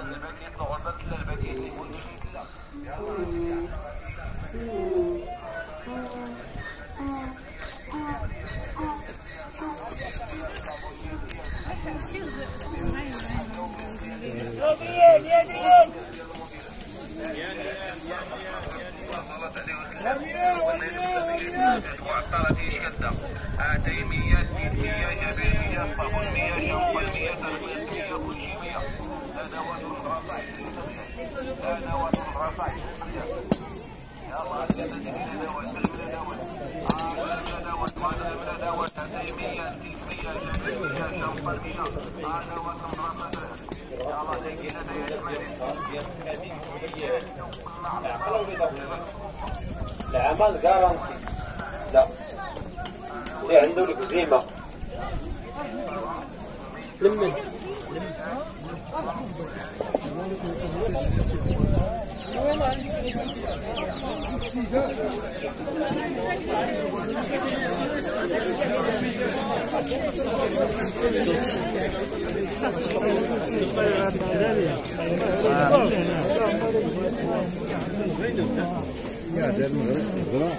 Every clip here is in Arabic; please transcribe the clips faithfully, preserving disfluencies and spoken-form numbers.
العمل جارانتي لا اللي عنده الكزيمة لمن يا دار الغراء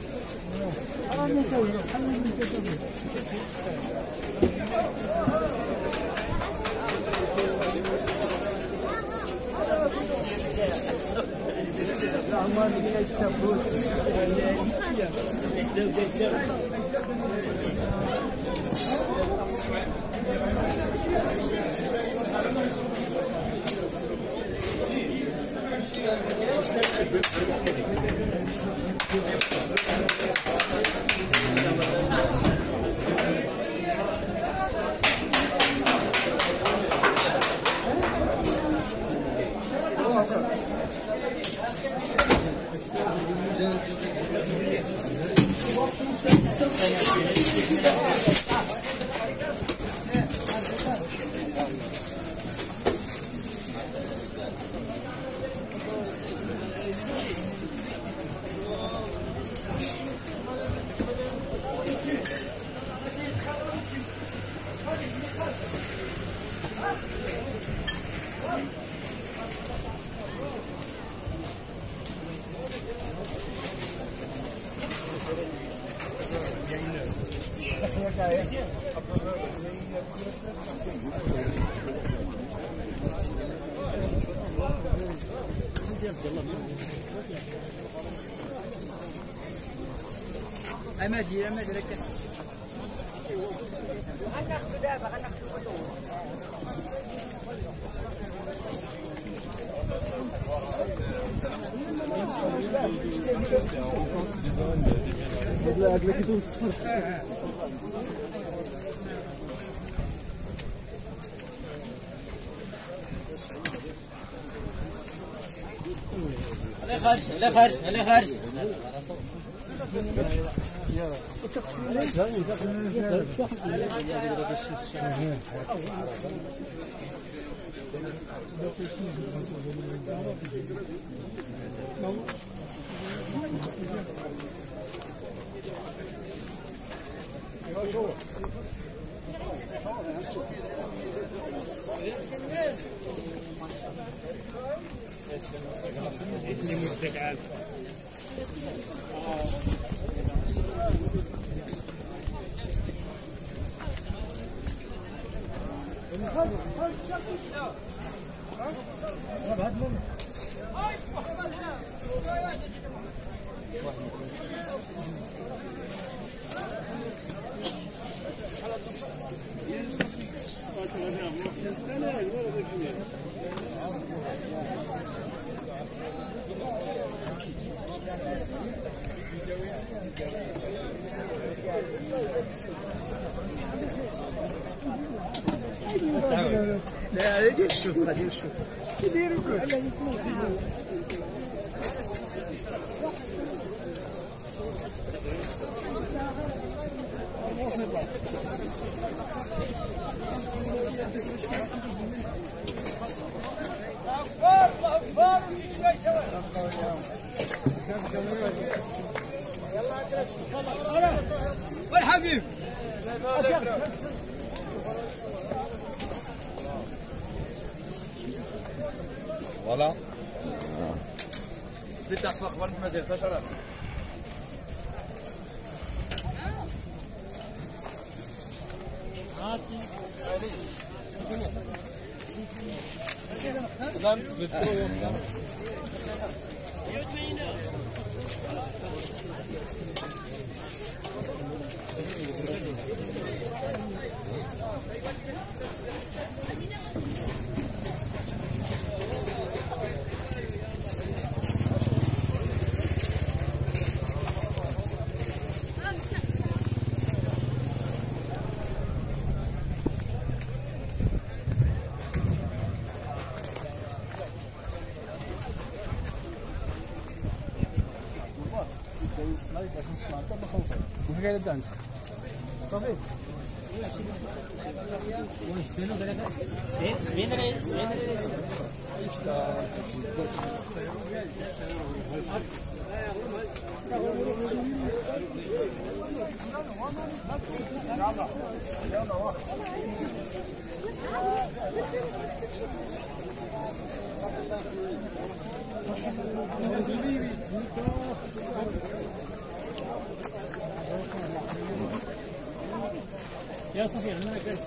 أمادي أمادي ركز. على خارج على خارج على خارج لا هذه نشوف غادي نشوف كيديروا كل وين حبيب فوالا بدي احصل اخبار ما زرتهاش انا السلايد باش نصنع حتى بخلصها وفي قاعد دانس صافي واش دانو قالك سبعين سبعين ريال سبعين ريال يا صفي عندنا كيف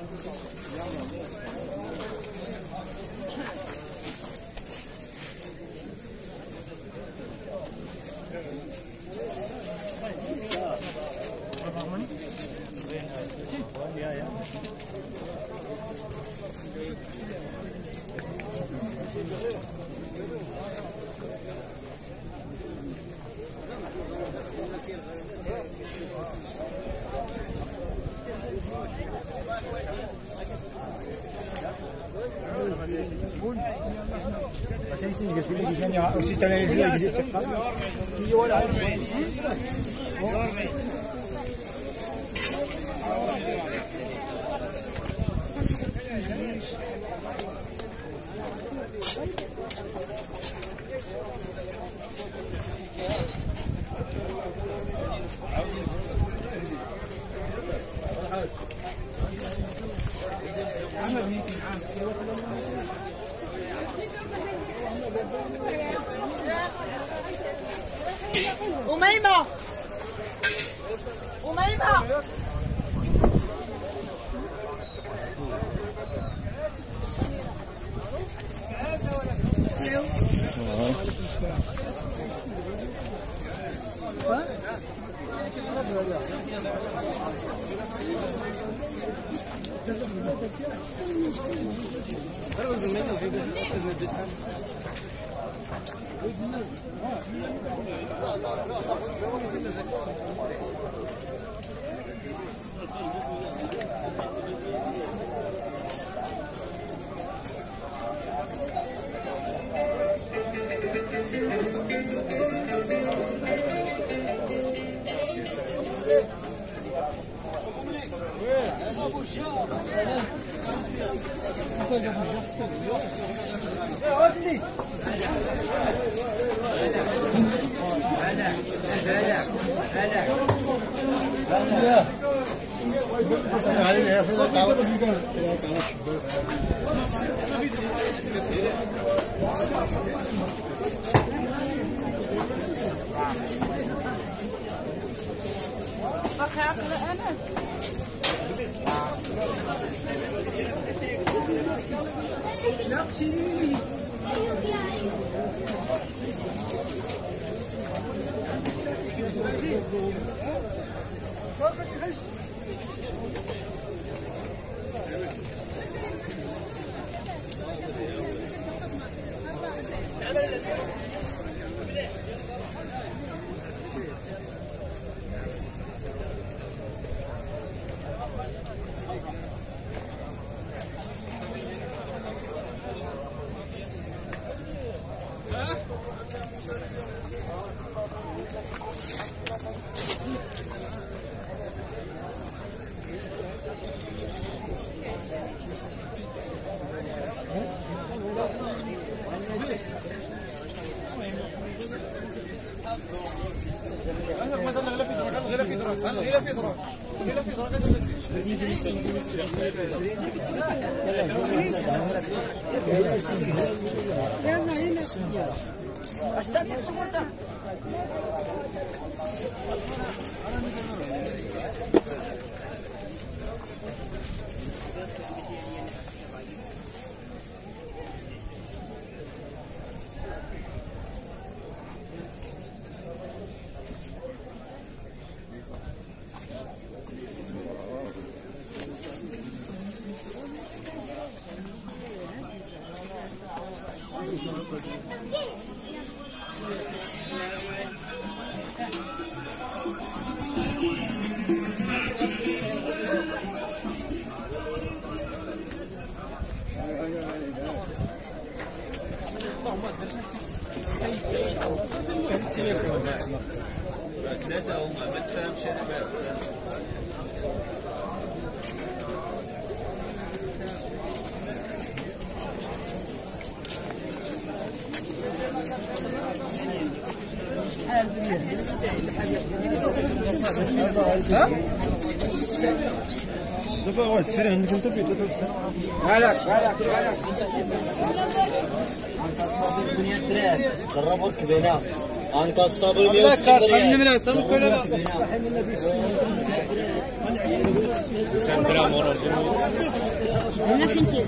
أميمة أميمة غير في دراك غير في دراك غير في دراك ثلاثة هما ما تفهمش انا. ها؟ دابا هو السير عندك انت بيت مالك مالك مالك الصابر ثمانية دراهم جربوا الكبينة انا الصابر مية لا وستين كار خلينا ريال من هسه ولا لا هنا فين كده؟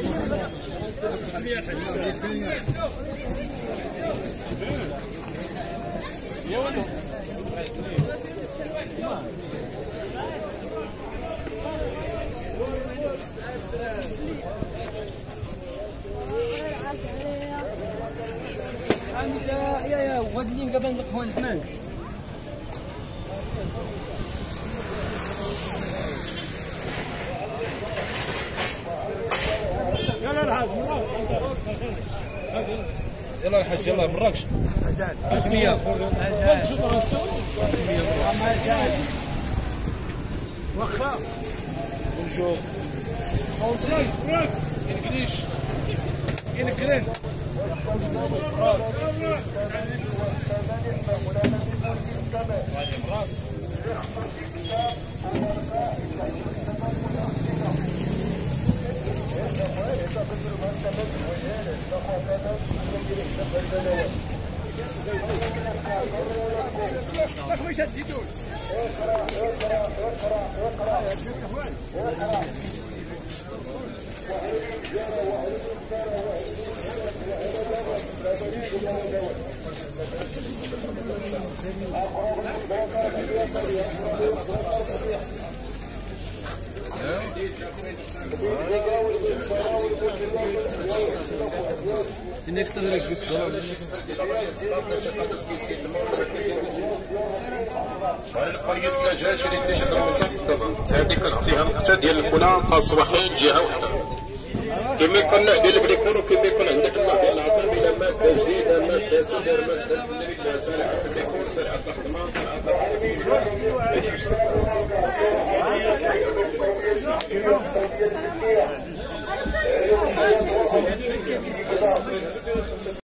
يا يا ودلين قبل نقهوى الثمان. يلا الحاج يلا الحاج يلا مراكش اسمية واخا بونجور فرونسيس مراكش انجليش انكرين قرية نجاش اللي تشد هذيك كنعطيها نقطة ديال الكولا خاص واحد جهة وحدة كما يكون ديال البريكور وكما يكون عندك النوع ديال العطاء بلا مادة جديدة مادة سدر مادة سلعة البريكور سلعة الخدمة سلعة